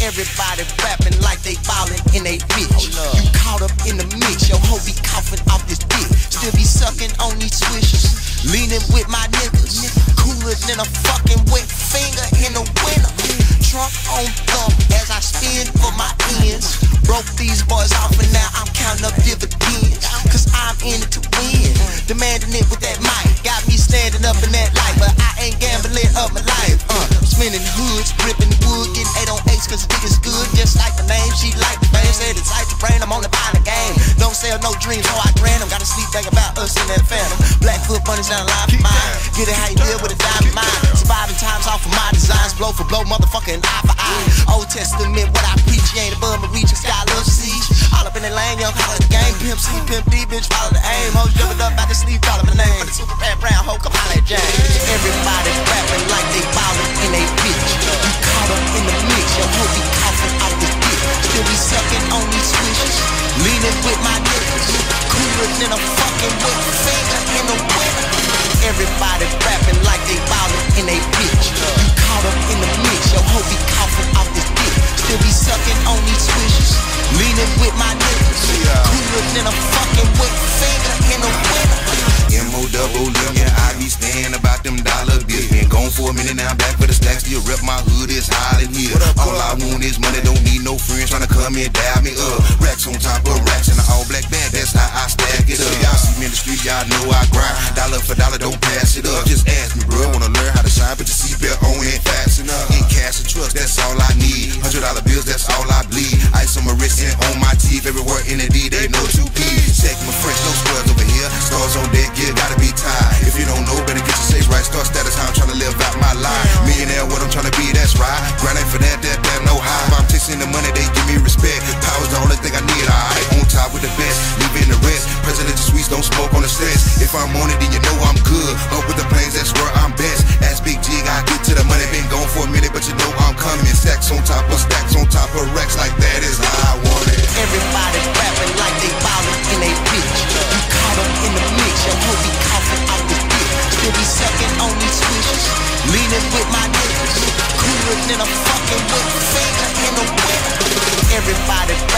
Everybody rapping like they ballin' in they bitch. You caught up in the mix, your hoe be coughing off this dick. Still be sucking on these swishers, leaning with my niggas. Cooler than a fucking wet finger in the winter. Trump on thumb as I spin for my ends. Broke these boys off and now I'm counting up dividends. Cause I'm in it to win, demanding it with that mic. Got me standing up in that light, but I ain't gambling up my life. Spinning hoods, gripping wood, getting 8 on 8s cause the dick is good. Just like the name, she like the fame. Said it's like the brain, I'm on the buying the game. Don't sell no dreams, so I grant them. Gotta sleep, think about us in that phantom. Blackfoot bunnies down the line for mine. Get it how you live with a diamond mind. Surviving times off of my designs. Blow for blow, motherfucking eye for eye. Old Testament, what I preach, you ain't above my reach. Sky love siege. All up in the lane, young holler the game. Pimp C, Pimp D, bitch, follow the aim. Hoes jumping up out the sleep, call up the name. For the super rap brown hoe, come holler at James. Everybody rapping like they ballin' in they bitch. You caught up in the mix, your hoe be coughing out this dick. Still be sucking on these swishers, leaning with my niggas. Cooler than a fucking wet finger in the winter. Everybody rapping like they ballin' in they bitch. You caught up in the mix, your hoe be coughing out this dick. Still be sucking on these swishers, leaning with my niggas. Cooler than a fucking wet finger in the winter. M-O-double-M, yeah, I be staying about them dollar bills. Been gone for a minute now, back for the stacks. Still rep my hood, it's hot in here. All I want is money, don't need no friends tryna come and dab me up. Racks on top of racks in an all black bag, that's how I stack it up. Y'all see me in the street, y'all know I grind. Dollar for dollar, don't pass it up. Just ask me, bro, wanna learn how to shine, put your seatbelt on and fasten up. In cash and trust, that's all I need. $100 bills, that's all I bleed. Ice on my wrist and on my teeth, everywhere in the D, they know 2P. Check my French, no scrubs over here. Stars on deck, yeah, gotta be tied. If you don't know, better get your stage right. Start status, how I'm tryna live out my life. Millionaire, what I'm tryna be, that's right. Grinding for that no high. If I'm chasing the money, they give me respect. Power's the only thing I need, alright. On top with the best, leaving the rest. Presidential suites, don't smoke on the stress. If I'm on it, then you know I'm good. Up with the planes, that's where I'm best. Ask Big G, I get to the money. Been gone for a minute, but you know I'm coming. Stacks on top of racks, like that is how I want it. Everybody rapping like they ballin' in they bitch. You caught up in the mix, your hoe be coughing out this dick. Still be sucking on these swishers, leaning with my niggas. Cooler than a fucking wet finger in the winter. Everybody